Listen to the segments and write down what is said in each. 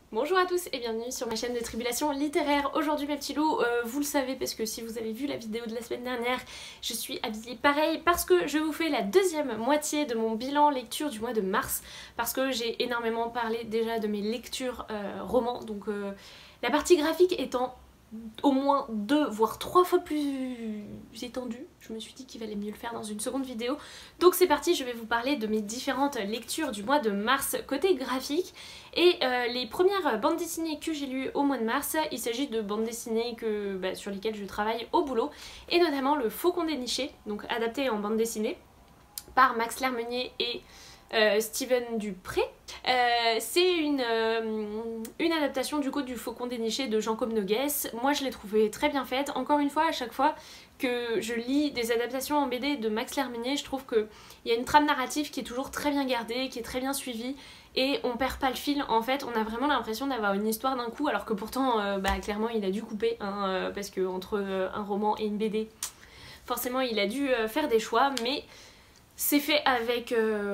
Bonjour à tous et bienvenue sur ma chaîne de Tribulation littéraire. Aujourd'hui mes petits loups, vous le savez parce que si vous avez vu la vidéo de la semaine dernière, je suis habillée pareil parce que je vous fais la deuxième moitié de mon bilan lecture du mois de mars, parce que j'ai énormément parlé déjà de mes lectures romans, donc la partie graphique étant au moins 2 voire 3 fois plus étendue, je me suis dit qu'il valait mieux le faire dans une seconde vidéo. Donc c'est parti, je vais vous parler de mes différentes lectures du mois de mars côté graphique. Et les premières bandes dessinées que j'ai lues au mois de mars, il s'agit de bandes dessinées sur lesquelles je travaille au boulot, et notamment Le Faucon déniché, donc adapté en bande dessinée par Max Lermenier et Steven Dupré. C'est une adaptation du coup du Faucon déniché de Jean Comnogues. Moi je l'ai trouvée très bien faite. Encore une fois, à chaque fois que je lis des adaptations en BD de Max Lermenier, je trouve qu'il y a une trame narrative qui est toujours très bien gardée, qui est très bien suivie, et on perd pas le fil. En fait, on a vraiment l'impression d'avoir une histoire d'un coup, alors que pourtant clairement il a dû couper, parce que entre un roman et une BD, forcément il a dû faire des choix, mais c'est fait avec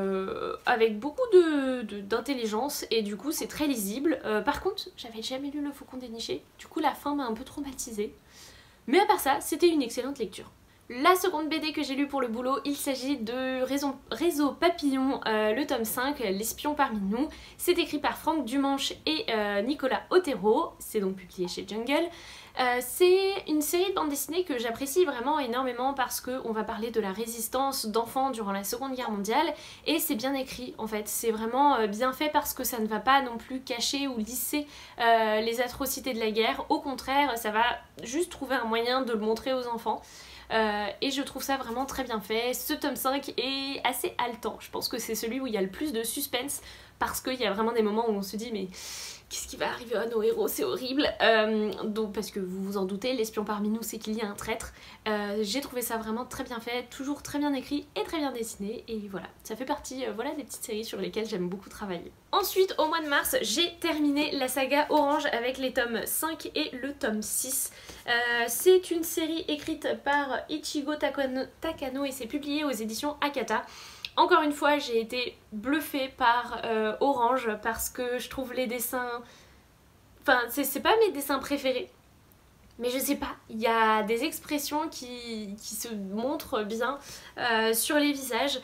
beaucoup d'intelligence et du coup c'est très lisible. Par contre, j'avais jamais lu Le Faucon déniché, du coup la fin m'a un peu traumatisée. Mais à part ça, c'était une excellente lecture. La seconde BD que j'ai lue pour le boulot, il s'agit de Réseau Papillon, le tome 5, L'espion parmi nous. C'est écrit par Franck Dumanche et Nicolas Otero, c'est donc publié chez Jungle. C'est une série de bandes dessinées que j'apprécie vraiment énormément parce qu'on va parler de la résistance d'enfants durant la Seconde Guerre mondiale, et c'est bien écrit en fait, c'est vraiment bien fait parce que ça ne va pas non plus cacher ou lisser les atrocités de la guerre, au contraire ça va juste trouver un moyen de le montrer aux enfants. Et je trouve ça vraiment très bien fait. Ce tome 5 est assez haletant, je pense que c'est celui où il y a le plus de suspense, parce qu'il y a vraiment des moments où on se dit mais qu'est-ce qui va arriver à nos héros, c'est horrible. Donc parce que vous vous en doutez, l'espion parmi nous c'est qu'il y a un traître. J'ai trouvé ça vraiment très bien fait, toujours très bien écrit et très bien dessiné, et voilà, ça fait partie voilà, des petites séries sur lesquelles j'aime beaucoup travailler. Ensuite, au mois de mars, j'ai terminé la saga Orange avec les tomes 5 et le tome 6. C'est une série écrite par Ichigo Takano et c'est publié aux éditions Akata. Encore une fois, j'ai été bluffée par Orange parce que je trouve les dessins... Enfin, c'est pas mes dessins préférés, mais je sais pas, il y a des expressions qui se montrent bien sur les visages.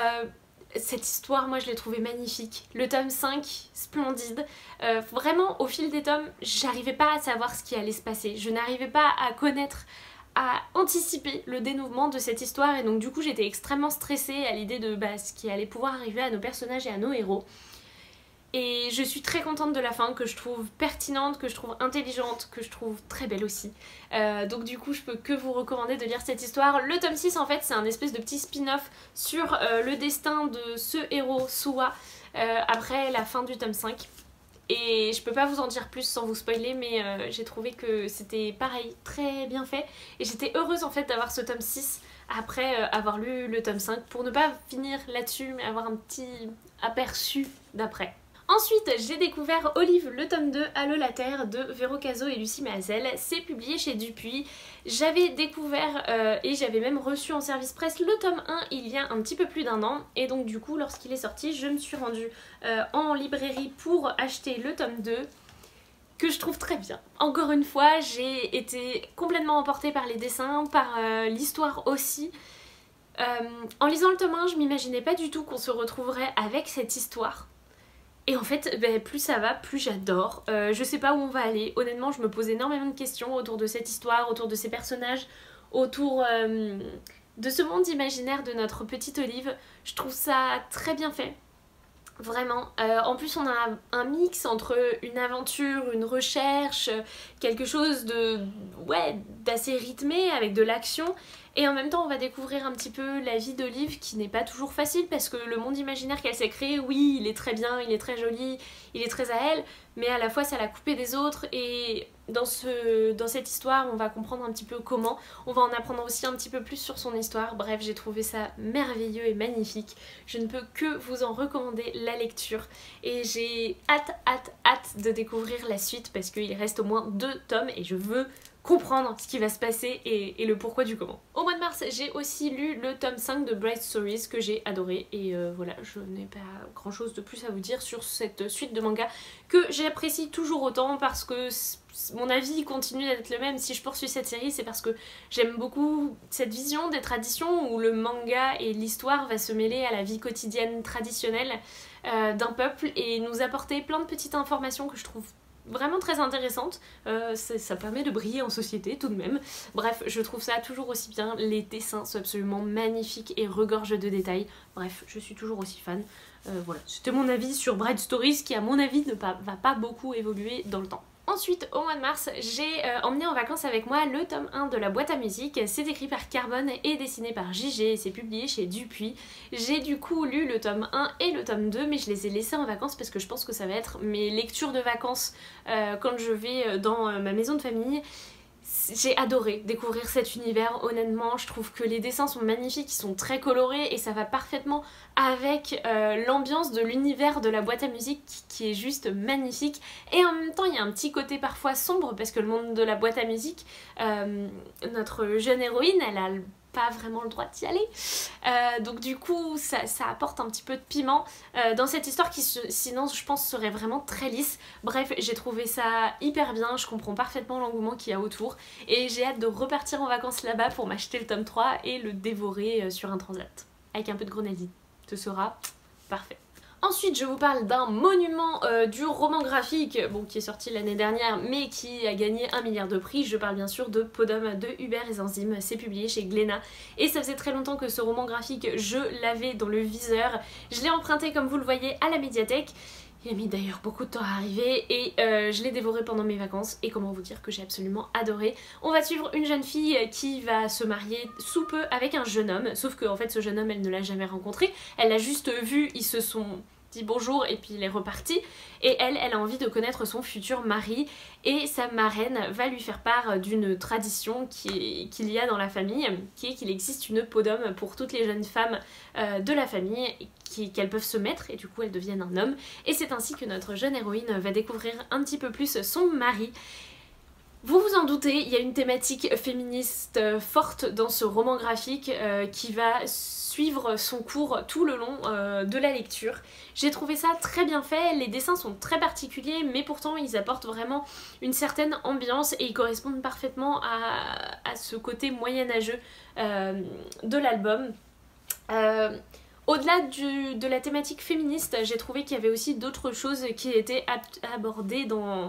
Cette histoire, moi je l'ai trouvée magnifique. Le tome 5, splendide. Vraiment, au fil des tomes, j'arrivais pas à savoir ce qui allait se passer. Je n'arrivais pas à connaître, à anticiper le dénouement de cette histoire, et donc du coup j'étais extrêmement stressée à l'idée de ce qui allait pouvoir arriver à nos personnages et à nos héros. Et je suis très contente de la fin, que je trouve pertinente, que je trouve intelligente, que je trouve très belle aussi. Donc du coup je peux que vous recommander de lire cette histoire. Le tome 6 en fait c'est un espèce de petit spin-off sur le destin de ce héros Suwa après la fin du tome 5. Et je peux pas vous en dire plus sans vous spoiler, mais j'ai trouvé que c'était pareil, très bien fait. Et j'étais heureuse en fait d'avoir ce tome 6 après avoir lu le tome 5, pour ne pas finir là-dessus mais avoir un petit aperçu d'après. Ensuite, j'ai découvert Olive, le tome 2, Allô la Terre, de Véro Cazot et Lucie Mazel. C'est publié chez Dupuis. J'avais découvert et j'avais même reçu en service presse le tome 1 il y a un petit peu plus d'1 an. Et donc du coup, lorsqu'il est sorti, je me suis rendue en librairie pour acheter le tome 2, que je trouve très bien. Encore une fois, j'ai été complètement emportée par les dessins, par l'histoire aussi. En lisant le tome 1, je m'imaginais pas du tout qu'on se retrouverait avec cette histoire. Et en fait, plus ça va, plus j'adore. Je sais pas où on va aller. Honnêtement, je me pose énormément de questions autour de cette histoire, autour de ces personnages, autour de ce monde imaginaire de notre petite Olive. Je trouve ça très bien fait. Vraiment. En plus, on a un mix entre une aventure, une recherche, quelque chose d'assez rythmé avec de l'action. Et en même temps, on va découvrir un petit peu la vie d'Olive, qui n'est pas toujours facile, parce que le monde imaginaire qu'elle s'est créé, oui, il est très bien, il est très joli, il est très à elle, mais à la fois ça l'a coupé des autres. Et dans cette histoire, on va comprendre un petit peu comment, on va en apprendre aussi un petit peu plus sur son histoire. Bref, j'ai trouvé ça merveilleux et magnifique. Je ne peux que vous en recommander la lecture, et j'ai hâte de découvrir la suite, parce qu'il reste au moins 2 tomes et je veux comprendre ce qui va se passer et le pourquoi du comment. Au mois de mars, j'ai aussi lu le tome 5 de Bright Stories que j'ai adoré et voilà, je n'ai pas grand chose de plus à vous dire sur cette suite de manga que j'apprécie toujours autant parce que mon avis continue d'être le même. Si je poursuis cette série, c'est parce que j'aime beaucoup cette vision des traditions où le manga et l'histoire va se mêler à la vie quotidienne traditionnelle d'un peuple et nous apporter plein de petites informations que je trouve vraiment très intéressante, ça permet de briller en société tout de même. Bref, je trouve ça toujours aussi bien, les dessins sont absolument magnifiques et regorgent de détails. Bref, je suis toujours aussi fan. Voilà, c'était mon avis sur Bright Stories qui à mon avis ne va pas beaucoup évoluer dans le temps. Ensuite, au mois de mars, j'ai emmené en vacances avec moi le tome 1 de la boîte à musique. C'est écrit par Carbone et dessiné par JG et c'est publié chez Dupuis. J'ai du coup lu le tome 1 et le tome 2 mais je les ai laissés en vacances parce que je pense que ça va être mes lectures de vacances quand je vais dans ma maison de famille. J'ai adoré découvrir cet univers, honnêtement, je trouve que les dessins sont magnifiques, ils sont très colorés et ça va parfaitement avec l'ambiance de l'univers de la boîte à musique qui est juste magnifique. Et en même temps, il y a un petit côté parfois sombre parce que le monde de la boîte à musique, notre jeune héroïne, elle a pas vraiment le droit d'y aller. Donc du coup, ça apporte un petit peu de piment dans cette histoire qui sinon, je pense, serait vraiment très lisse. Bref, j'ai trouvé ça hyper bien, je comprends parfaitement l'engouement qu'il y a autour et j'ai hâte de repartir en vacances là-bas pour m'acheter le tome 3 et le dévorer sur un transat. Avec un peu de grenadine. Ce sera parfait. Ensuite, je vous parle d'un monument du roman graphique, bon, qui est sorti l'année dernière, mais qui a gagné 1 milliard de prix. Je parle bien sûr de Podum de Hubert et Zanzime. C'est publié chez Glénat. Et ça faisait très longtemps que ce roman graphique, je l'avais dans le viseur. Je l'ai emprunté, comme vous le voyez, à la médiathèque. Il a mis d'ailleurs beaucoup de temps à arriver et je l'ai dévoré pendant mes vacances et comment vous dire que j'ai absolument adoré. On va suivre une jeune fille qui va se marier sous peu avec un jeune homme, sauf que en fait ce jeune homme elle ne l'a jamais rencontré, elle l'a juste vu, ils se sont dit bonjour et puis il est reparti et elle a envie de connaître son futur mari et sa marraine va lui faire part d'une tradition qu'il y a dans la famille qui est qu'il existe une podum pour toutes les jeunes femmes de la famille qu'elles peuvent se mettre et du coup elles deviennent un homme et c'est ainsi que notre jeune héroïne va découvrir un petit peu plus son mari. Vous vous en doutez, il y a une thématique féministe forte dans ce roman graphique qui va suivre son cours tout le long de la lecture. J'ai trouvé ça très bien fait, les dessins sont très particuliers mais pourtant ils apportent vraiment une certaine ambiance et ils correspondent parfaitement à ce côté moyenâgeux de l'album. Au-delà de la thématique féministe, j'ai trouvé qu'il y avait aussi d'autres choses qui étaient abordées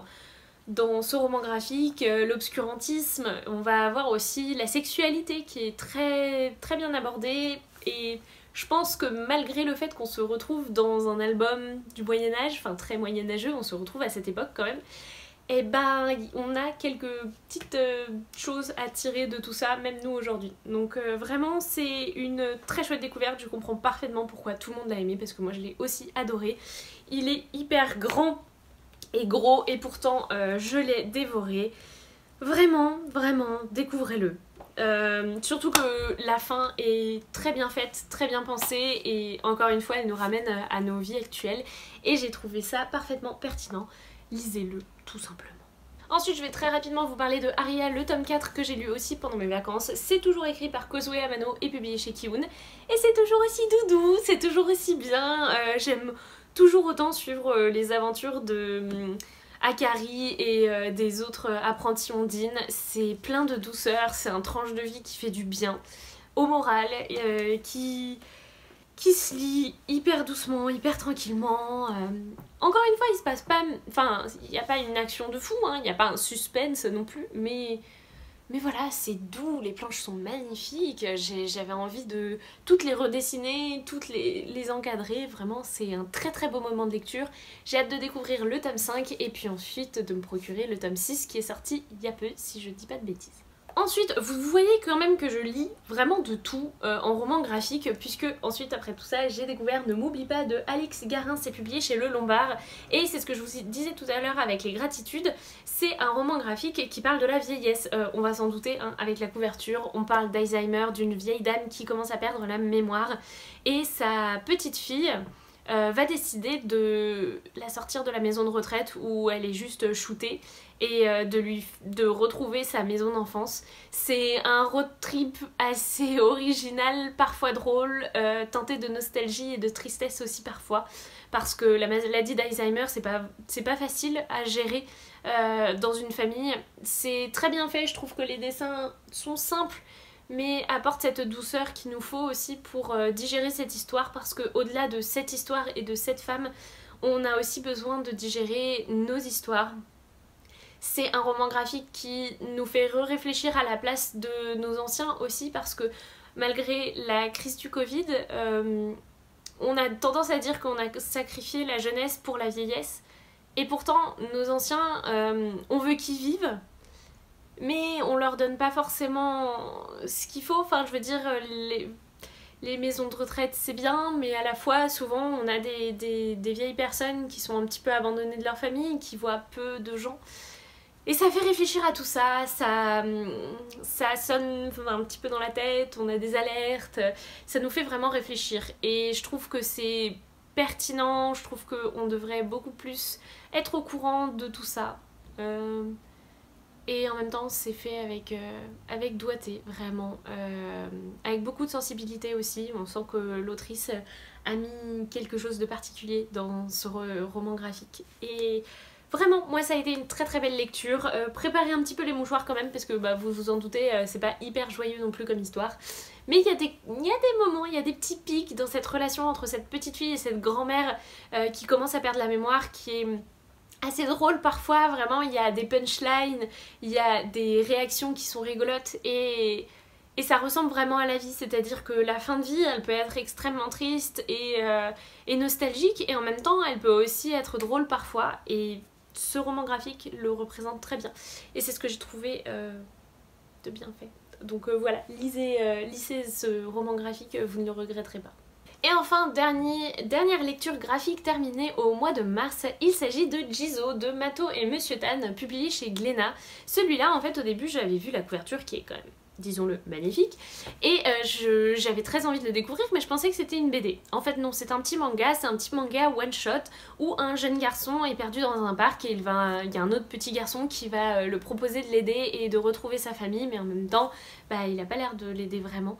dans ce roman graphique, l'obscurantisme, on va avoir aussi la sexualité qui est très, très bien abordée et je pense que malgré le fait qu'on se retrouve dans un album du Moyen-Âge, enfin très moyenâgeux, on se retrouve à cette époque quand même, et ben on a quelques petites choses à tirer de tout ça, même nous aujourd'hui. Donc vraiment c'est une très chouette découverte, je comprends parfaitement pourquoi tout le monde l'a aimé parce que moi je l'ai aussi adoré. Il est hyper grand et gros et pourtant je l'ai dévoré. Vraiment, vraiment, découvrez-le. Surtout que la fin est très bien faite, très bien pensée et encore une fois elle nous ramène à nos vies actuelles et j'ai trouvé ça parfaitement pertinent. Lisez-le tout simplement. Ensuite je vais très rapidement vous parler de Aria, le tome 4 que j'ai lu aussi pendant mes vacances. C'est toujours écrit par Kozue Amano et publié chez Kiun et c'est toujours aussi doudou, c'est toujours aussi bien. J'aime toujours autant suivre les aventures de Akari et des autres apprentis ondines. C'est plein de douceur, c'est un tranche de vie qui fait du bien au moral, qui se lit hyper doucement, hyper tranquillement. Encore une fois, il se passe pas... Enfin, il n'y a pas une action de fou, hein, il n'y a pas un suspense non plus, mais voilà, c'est doux, les planches sont magnifiques, j'avais envie de toutes les redessiner, toutes les encadrer, vraiment c'est un très très beau moment de lecture. J'ai hâte de découvrir le tome 5 et puis ensuite de me procurer le tome 6 qui est sorti il y a peu, si je dis pas de bêtises. Ensuite, vous voyez quand même que je lis vraiment de tout en roman graphique, puisque ensuite après tout ça j'ai découvert Ne m'oublie pas de Alix Garin, c'est publié chez Le Lombard et c'est ce que je vous disais tout à l'heure avec les gratitudes, c'est un roman graphique qui parle de la vieillesse, on va s'en douter hein, avec la couverture, on parle d'Alzheimer, d'une vieille dame qui commence à perdre la mémoire et sa petite fille va décider de la sortir de la maison de retraite où elle est juste shootée et de retrouver sa maison d'enfance. C'est un road trip assez original, parfois drôle, teinté de nostalgie et de tristesse aussi parfois, parce que la maladie d'Alzheimer c'est pas facile à gérer dans une famille. C'est très bien fait, je trouve que les dessins sont simples mais apportent cette douceur qu'il nous faut aussi pour digérer cette histoire, parce que au-delà de cette histoire et de cette femme, on a aussi besoin de digérer nos histoires. C'est un roman graphique qui nous fait réfléchir à la place de nos anciens aussi, parce que malgré la crise du Covid, on a tendance à dire qu'on a sacrifié la jeunesse pour la vieillesse, et pourtant nos anciens, on veut qu'ils vivent, mais on leur donne pas forcément ce qu'il faut. Enfin, je veux dire, les maisons de retraite c'est bien, mais à la fois souvent on a des vieilles personnes qui sont un petit peu abandonnées de leur famille, qui voient peu de gens. Et ça fait réfléchir à tout ça, ça sonne un petit peu dans la tête, on a des alertes, ça nous fait vraiment réfléchir. Et je trouve que c'est pertinent, je trouve qu'on devrait beaucoup plus être au courant de tout ça. Et en même temps c'est fait avec doigté, vraiment, avec beaucoup de sensibilité aussi. On sent que l'autrice a mis quelque chose de particulier dans ce roman graphique. Et vraiment, moi ça a été une très très belle lecture. Préparez un petit peu les mouchoirs quand même, parce que vous vous en doutez, c'est pas hyper joyeux non plus comme histoire. Mais il y a des moments, il y a des petits pics dans cette relation entre cette petite fille et cette grand-mère qui commence à perdre la mémoire, qui est assez drôle parfois. Vraiment, il y a des punchlines, il y a des réactions qui sont rigolotes, et ça ressemble vraiment à la vie. C'est-à-dire que la fin de vie, elle peut être extrêmement triste et nostalgique, et en même temps elle peut aussi être drôle parfois, et ce roman graphique le représente très bien, et c'est ce que j'ai trouvé de bien fait. Donc voilà, lisez ce roman graphique, vous ne le regretterez pas. Et enfin, dernière lecture graphique terminée au mois de mars, il s'agit de Jizo de Mato et Monsieur Tan, publié chez Glénat. Celui-là, en fait, au début, j'avais vu la couverture qui est quand même, disons-le, magnifique, et j'avais très envie de le découvrir, mais je pensais que c'était une BD. En fait non, c'est un petit manga, c'est un petit manga one shot où un jeune garçon est perdu dans un parc, et il y a un autre petit garçon qui va le proposer de l'aider et de retrouver sa famille, mais en même temps, il a pas l'air de l'aider vraiment.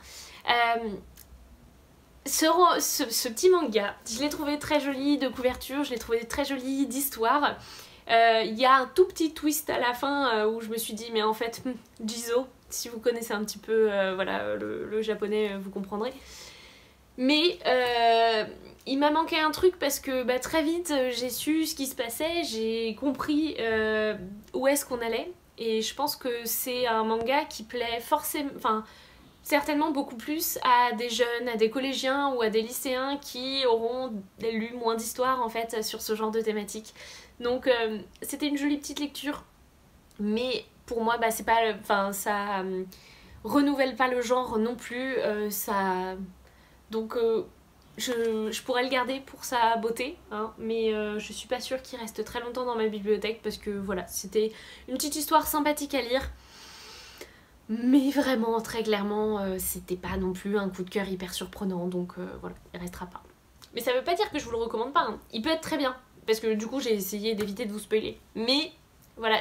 Ce petit manga, je l'ai trouvé très joli de couverture, je l'ai trouvé très joli d'histoire. Il y a un tout petit twist à la fin où je me suis dit, mais en fait, Jizo, si vous connaissez un petit peu voilà, le japonais, vous comprendrez. Mais il m'a manqué un truc, parce que très vite j'ai su ce qui se passait, j'ai compris où est-ce qu'on allait, et je pense que c'est un manga qui plaît forcément, certainement beaucoup plus à des jeunes, à des collégiens ou à des lycéens qui auront lu moins d'histoires en fait sur ce genre de thématique. Donc c'était une jolie petite lecture, mais pour moi c'est pas, ça renouvelle pas le genre non plus, donc je pourrais le garder pour sa beauté, hein, mais je suis pas sûre qu'il reste très longtemps dans ma bibliothèque, parce que voilà, c'était une petite histoire sympathique à lire. Mais vraiment, très clairement, c'était pas non plus un coup de cœur hyper surprenant, donc voilà, il restera pas. Mais ça veut pas dire que je vous le recommande pas, hein. Il peut être très bien, parce que du coup j'ai essayé d'éviter de vous spoiler. Mais voilà,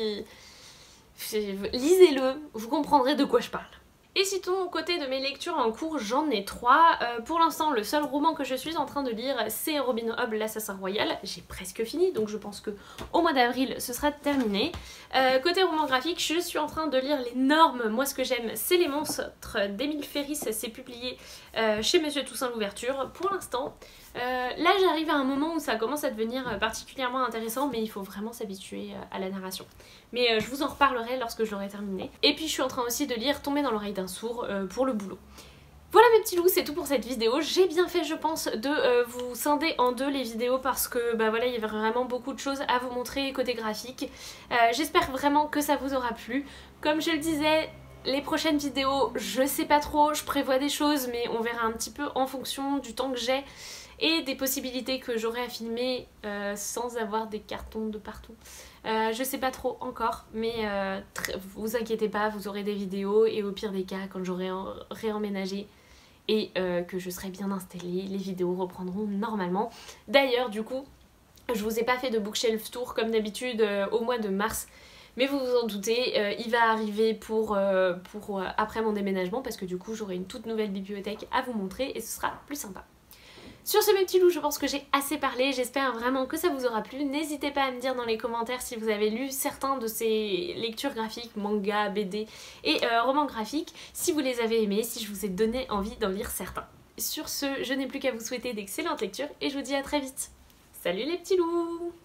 lisez-le, vous comprendrez de quoi je parle. Et sinon, côté de mes lectures en cours, j'en ai 3. Pour l'instant, le seul roman que je suis en train de lire, c'est Robin Hobb, l'Assassin Royal. J'ai presque fini, donc je pense qu'au mois d'avril, ce sera terminé. Côté roman graphique, je suis en train de lire les normes. Moi, ce que j'aime, c'est Les Monstres d'Émile Ferris. C'est publié chez Monsieur Toussaint Louverture. Pour l'instant, là, j'arrive à un moment où ça commence à devenir particulièrement intéressant, mais il faut vraiment s'habituer à la narration. Mais je vous en reparlerai lorsque je l'aurai terminé. Et puis je suis en train aussi de lire Tomber dans l'oreille d'un sourd pour le boulot. Voilà mes petits loups, c'est tout pour cette vidéo. J'ai bien fait, je pense, de vous scinder en deux les vidéos, parce que voilà, il y avait vraiment beaucoup de choses à vous montrer côté graphique. J'espère vraiment que ça vous aura plu. Comme je le disais, les prochaines vidéos, je sais pas trop, je prévois des choses, mais on verra un petit peu en fonction du temps que j'ai et des possibilités que j'aurai à filmer sans avoir des cartons de partout. Je sais pas trop encore, mais vous inquiétez pas, vous aurez des vidéos, et au pire des cas, quand j'aurai réemménagé, et que je serai bien installée, les vidéos reprendront normalement. D'ailleurs du coup, je vous ai pas fait de bookshelf tour comme d'habitude au mois de mars, mais vous vous en doutez, il va arriver pour après mon déménagement parce que du coup j'aurai une toute nouvelle bibliothèque à vous montrer et ce sera plus sympa. Sur ce mes petits loups, je pense que j'ai assez parlé, j'espère vraiment que ça vous aura plu. N'hésitez pas à me dire dans les commentaires si vous avez lu certains de ces lectures graphiques, manga, BD et romans graphiques, si vous les avez aimés, si je vous ai donné envie d'en lire certains. Sur ce, je n'ai plus qu'à vous souhaiter d'excellentes lectures et je vous dis à très vite. Salut les petits loups!